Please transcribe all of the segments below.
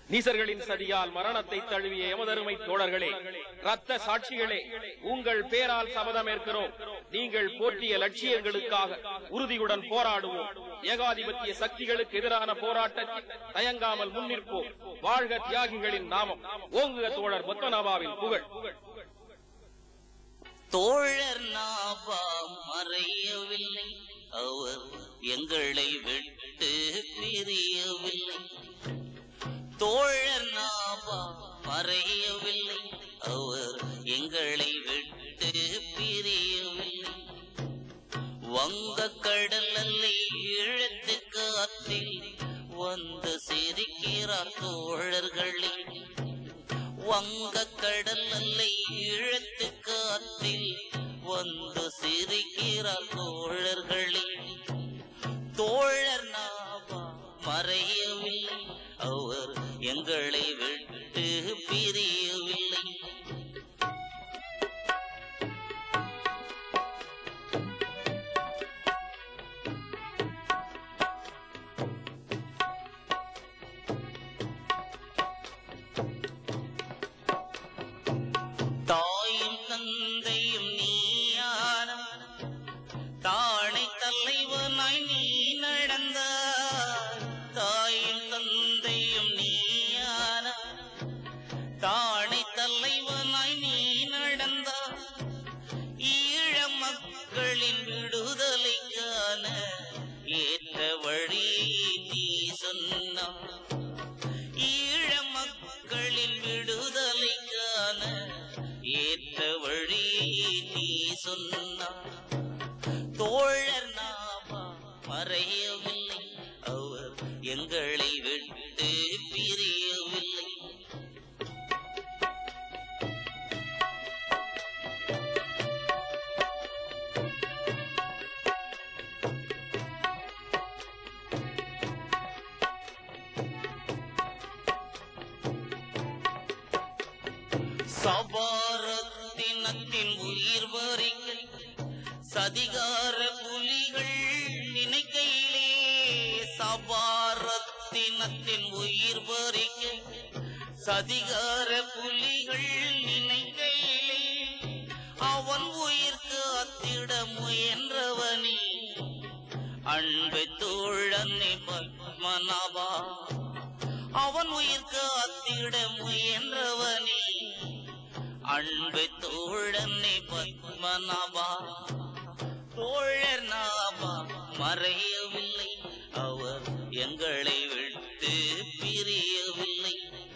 நீசர்களின் சதியால் மரணத்தை தழுவிய எமதருமை தோழர்களே, இரத்த சாட்சிகளே, உங்கள் பேரால் சபதம் ஏற்கிறோம். நீங்கள் போற்றிய லட்சியங்களுக்காக உறுதியுடன் போராடுவோம். ஏகாதிபத்திய சக்திகளுக்கு எதிரான போராட்டத்தில் தயங்காமல் முன்னிற்போம். வாழ்க தியாகிகளின் நாமம், ஓங்குக தோழர் பத்மநாபாவின் புகழ். தோழர் நாபா மறையவில்லை, அவர் எங்களை விட்டு பிரியவில்லை. தோழர் நாபா மறையவில்லை, அவர் எங்களை விட்டு பிரியவில்லை. வங்க கடல் அல்லை இழுத்து காற்றில் வந்து சிரிக்கிறார் தோழர்களே. வங்க கடல் அல்லை இழுத்து காற்றில் வந்து சிரிக்கிறார் தோழர்களே. தோழர் நாபா மறையவில்லை, அவர் எங்களை விட்டு பிரியவில்லை. தாயும் தந்தையும் நீயான தானை தலைவனாய் நீ நடந்தாய். தாயும் தந்தையும் நீயான தானை தலைவனாய் நீ நடந்தாய். ஈழ மக்களின் விடுதலைக்கான ஏற்ற வழியை நீ சொன்னாய். ஈழ மக்களின் விடுதலைக்கான ஏற்ற வழியை நீ சொன்னாய். தோழர் நாபா மறையவில்லை, அவர் எங்களை விட்டு பிரியவில்லை. சபாரத்தினத்தின் உயிர் வரிகள் சதிகார புலிகள் நினைக்கையிலே. சபாரத்தினத்தின் உயிர் வரிகள் சதிகார புலிகள் நினைக்கையிலே. அவன் உயிர் காத்திட முயன்றவனே அன்பு தோழனே பத்மநாபா. அவன் உயிர் காத்திட முயன்றவனே அன்பு தோழனே பத்மநாபா. தோழர் நாபா மறையவில்லை, அவர் எங்களை விட்டு பிரியவில்லை.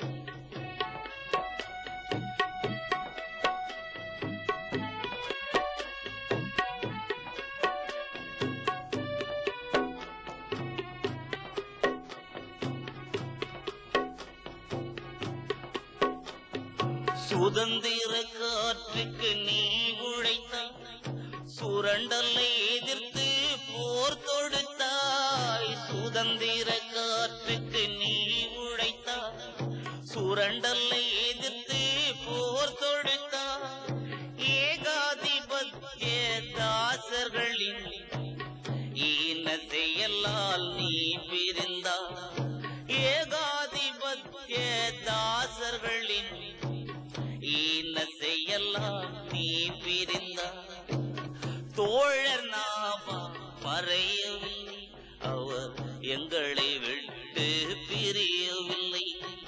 சுதந்திர காற்றுக்கு நீ உழைத்தாய், சுரண்டலை எதிர்த்து போர் தொடுத்தாய். சுதந்திர காற்றுக்கு நீ உழைத்தாய், சுரண்டலை எதிர்த்து போர் தொடுத்தாய். ஏகாதிபத்திய தாசர்களின் ஈன செயலால் நீ பிரிந்தாய். ஏகாதிபத்திய தாசர்களின் ஈன செயலால் நீ பிரிந்தாய். தோழர் நாபா மறையவில்லை, அவர் எங்களை விட்டு பிரியவில்லை.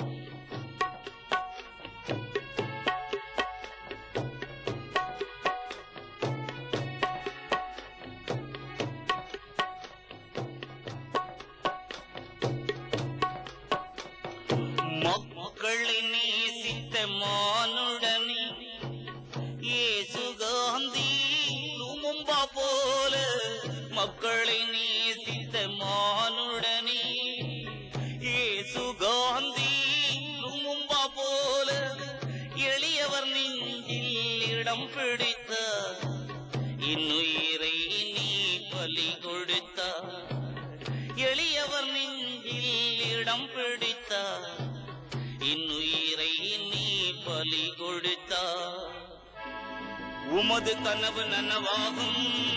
மக்களை நேசித்த மானுடனே இயேசு காந்தி லுமும்பா போல. மக்களை நேசித்த மானுடனே இயேசு காந்தி லுமும்பா போல. எளியவர் நெஞ்சில் இடம் பிடித்தார், இன்னுயிரை நீ பலி கொடுத்தார். எளியவர் நெஞ்சில் இடம் பிடித்தார், இன்னுயிரை நீ பலி கொடுத்தார். உமது கனவு நனவாகும்,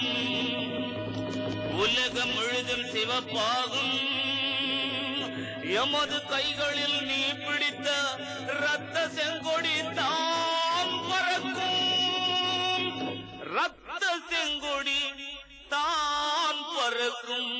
உலகம் முழுதும் சிவப்பாகும். எமது கைகளில் நீ பிடி வைத்த ரத்த செங்கொடி தான் பறக்கும், ரத்த செங்கொடி தான் பறக்கும்.